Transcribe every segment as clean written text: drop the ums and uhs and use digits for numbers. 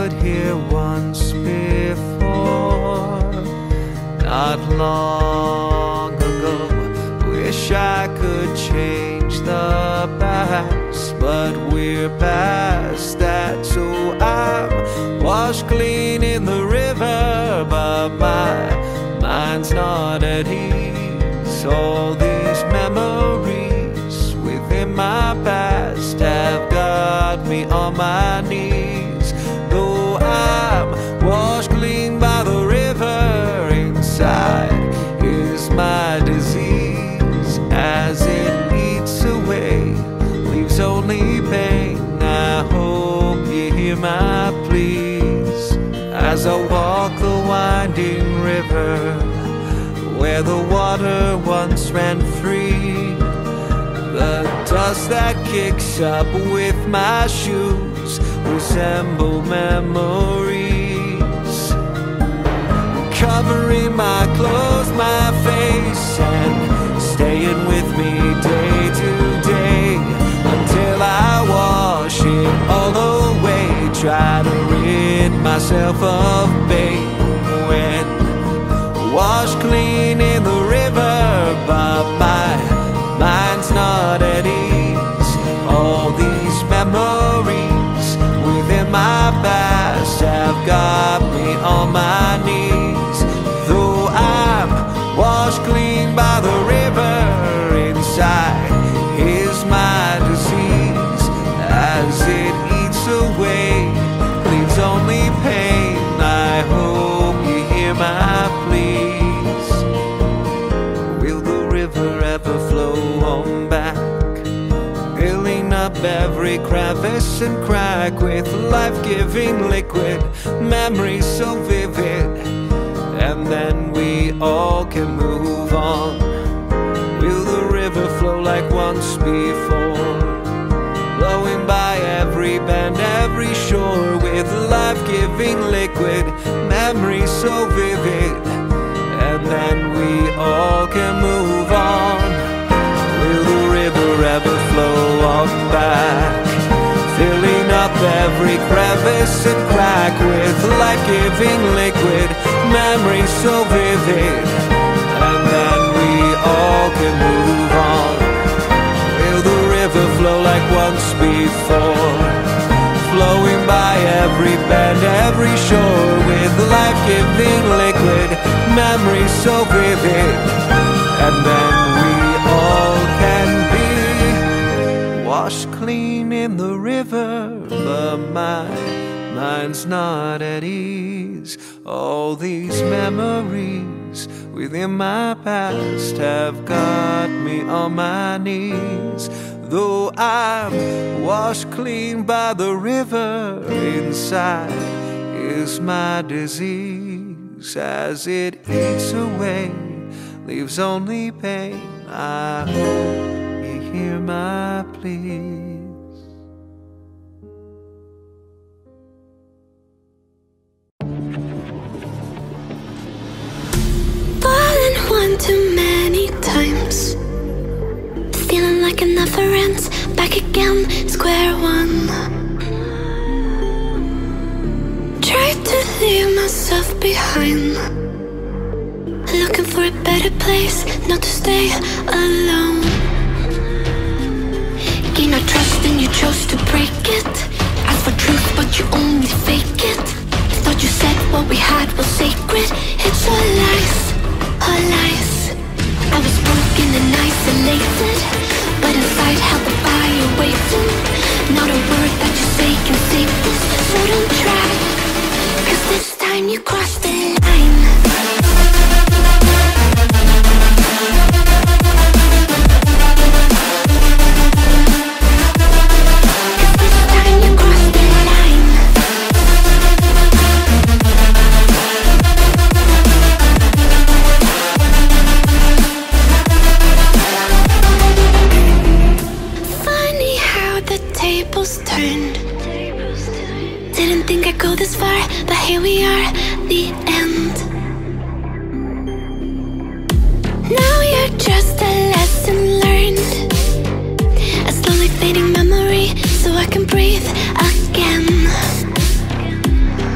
stood here once before, not long ago. Wish I could change the past, but we're past that. So I'm washed clean in the river, but my mind's not at ease. All these memories within my past have got me on my knees. Though I'm washed clean by the river, inside is my disease. As it eats away, leaves only pain. I hope you hear my pleas as I walk the winding river where the water once ran free. The dust that kicks up with my shoes resemble memories, covering my clothes, my face, and staying with me day to day until I wash it all away. Try to rid myself of pain when washed clean in the river, but my mind's not at ease. All these memories within my past have got me on my knees. Though I'm washed clean by the river, inside is my disease. As it eats away, leaves only pain. I hope you hear my pleas. Will the river ever flow on back, filling up every crevice and crack with life-giving liquid, memories so vivid, and then we all can move on? Will the river flow like once before, blowing by every bend, every shore with life-giving liquid, memories so vivid, and then we all can move on? Will the river ever flow on back, filling up every crevice and crack with life-giving liquid, memories so vivid, and then we all can move on? Will the river flow like once before, flowing by every bend, every shore with life-giving liquid, memories so vivid, and then we all can be washed clean in the river, but my mind's not at ease. All these memories within my past have got me on my knees. Though I'm washed clean by the river, inside is my disease. As it eats away, leaves only pain. I hope you hear my pleas. Fallen one too many times, feeling like it never ends. Back again, square one. Tried to leave myself behind, looking for a better place, not to stay alone. Gain our trust and you chose to break it. Asked for truth but you only fake it. Thought you said what we had was sacred. It's all lies, all lies. I was broken and isolated, but inside held the fire waiting. Not a word that you say can save this, so don't try, 'cause this time you crossed the line. Didn't think I'd go this far, but here we are, the end. Now you're just a lesson learned, a slowly fading memory, so I can breathe again.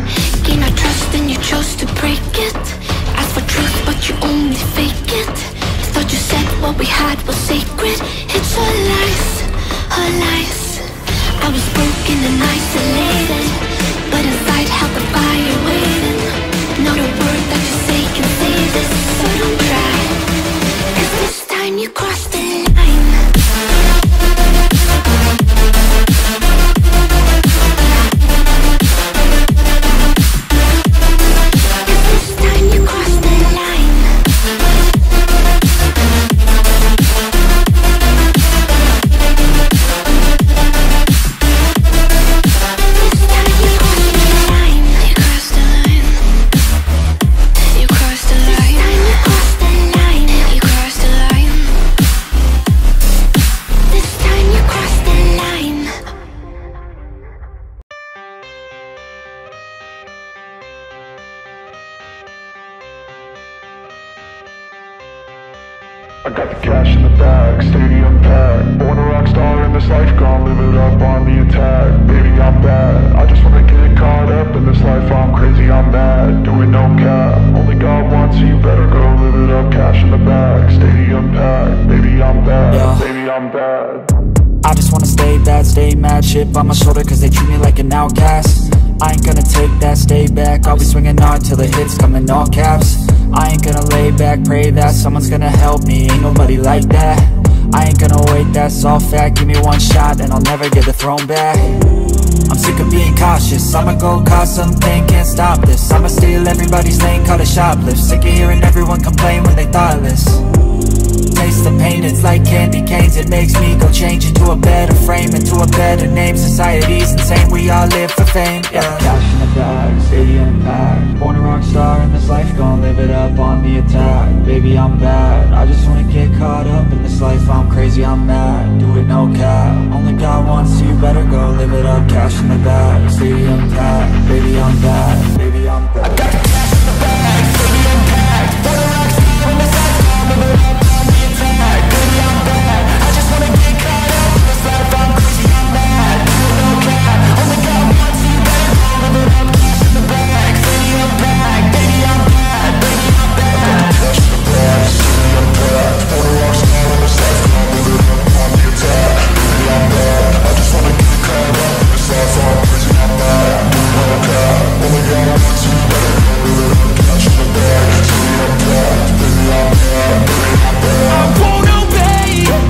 I got the cash in the bag, stadium packed. Born a rock star in this life, gon' live it up on the attack. Baby, I'm bad, I just wanna get caught up in this life. I'm crazy, I'm mad, doing no cap. Only God wants you, better go live it up. Cash in the bag, stadium packed. Baby, I'm bad, yeah. Baby, I'm bad. I just wanna stay bad, stay mad. Chip on my shoulder cause they treat me like an outcast. I ain't gonna take that, stay back. I'll be swinging hard till the hits come in all caps. I ain't gonna lay back, pray that someone's gonna help me. Ain't nobody like that. I ain't gonna wait, that's all fact. Give me one shot and I'll never get the throne back. I'm sick of being cautious, I'ma go cause something, can't stop this. I'ma steal everybody's lane, call it shoplift. Sick of hearing everyone complain when they thoughtless. Taste the pain, it's like candy canes. It makes me go change into a better frame, into a better name. Society's insane, we all live for fame, yeah. Cash in the bag, stadium packed. Born a rock star in this life, gon' live it up on the attack. Baby, I'm bad, I just wanna get caught up in this life. I'm crazy, I'm mad, do it no cap. Only God wants you, better go live it up. Cash in the bag, stadium packed. Baby, I'm bad, baby, I'm bad. I got the cash in the bag, stadium packed. Born a rock star in this life, gon' live it up. Baby, I'm bad, I just wanna get caught up in this life. I'm crazy, I'm mad, do it no cap. Only God wants you, better go live it up. Cash in the bag, stadium packed. Baby, I'm bad, baby, I'm bad. Cash in the bag, stadium packed. Born a rock star in this life, gon' live it up on the attack. Baby, I'm bad, I just wanna get caught up in this life. I'm crazy, I'm mad, do it no cap. Only God wants you, better go live it up. Cash in the bag, stadium packed. Baby, I'm bad, baby, I'm bad. I won't obey.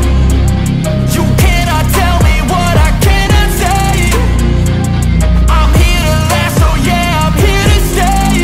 You cannot tell me what I cannot say. I'm here to last, so yeah, I'm here to stay.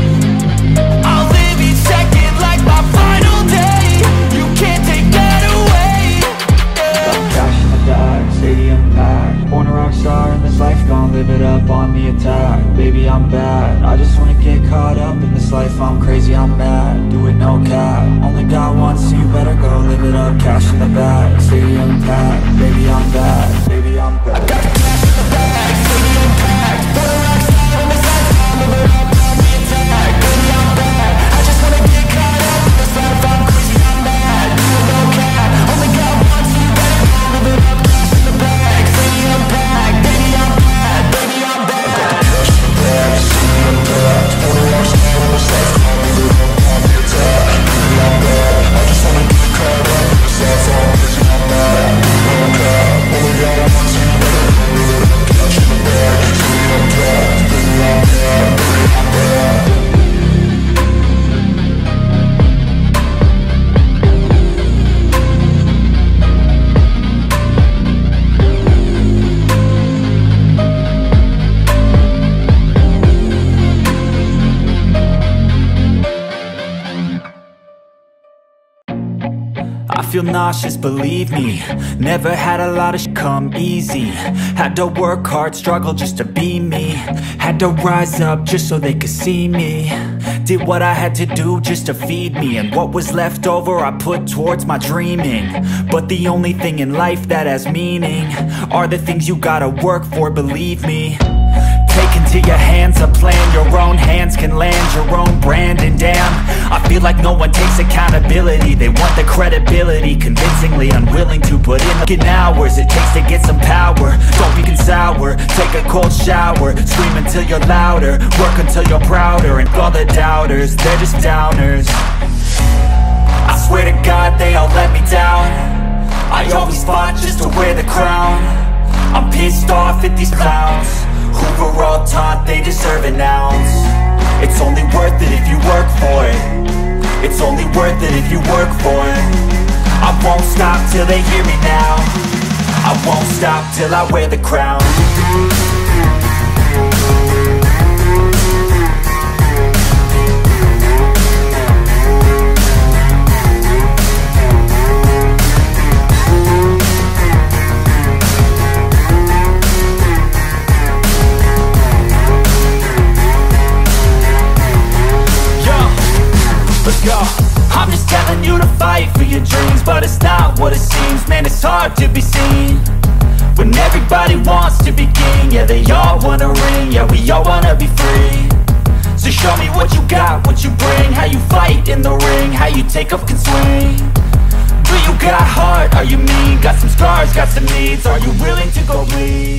I'll live each second like my final day. You can't take that away, yeah. Cash in the bag, stadium packed. Born a rock star in this life, gon' live it up on the attack. Baby, I'm bad, I just wanna get caught up in this life. I'm crazy, I'm mad, do it no cap. Only God wants you, better go live it up. Cash in the bag, stadium packed. Baby, I'm bad, baby, I'm bad. I got the cash in the bag, stadium packed. Born a rock star in this life, gon' live it up on the attack. Baby, I'm bad, I just wanna get caught up in this life. I'm crazy, I'm mad, do it no cap. Only God wants you, better go live it up. Cash in the bag, stadium packed. Baby, I'm bad, baby, I'm bad. I got the cash in the bag, stadium packed. Born a rock star in this life, gon' live it up on the attack. Baby, I'm bad, I just wanna get caught up in this life. I'm crazy, I'm mad, do it no cap. Only God wants you, better go live it up. Cash in the bag, stadium packed. Baby, I'm bad, baby, I'm bad. I feel nauseous, believe me. Never had a lot of come easy. Had to work hard, struggle just to be me. Had to rise up just so they could see me. Did what I had to do just to feed me. And what was left over I put towards my dreaming. But the only thing in life that has meaning are the things you gotta work for, believe me. Take into your hands a plan, your own hands can land your own brand. And damn, I feel like no one takes accountability. They want the credibility, convincingly unwilling to put in the hours it takes to get some power. Don't be sour, take a cold shower. Scream until you're louder, work until you're prouder. And all the doubters, they're just downers. I swear to God they all let me down. I always fought just to wear the crown. I'm pissed off at these clowns who were all taught they deserve an ounce. It's only worth it if you work for it. It's only worth it if you work for it. I won't stop till they hear me now. I won't stop till I wear the crown. Let's go. I'm just telling you to fight for your dreams, but it's not what it seems. Man, it's hard to be seen when everybody wants to be king. Yeah, they all wanna ring, yeah, we all wanna be free. So show me what you got, what you bring, how you fight in the ring, how you take up can swing. got heart? Are you mean? Got some scars, got some needs. Are you willing to go bleed?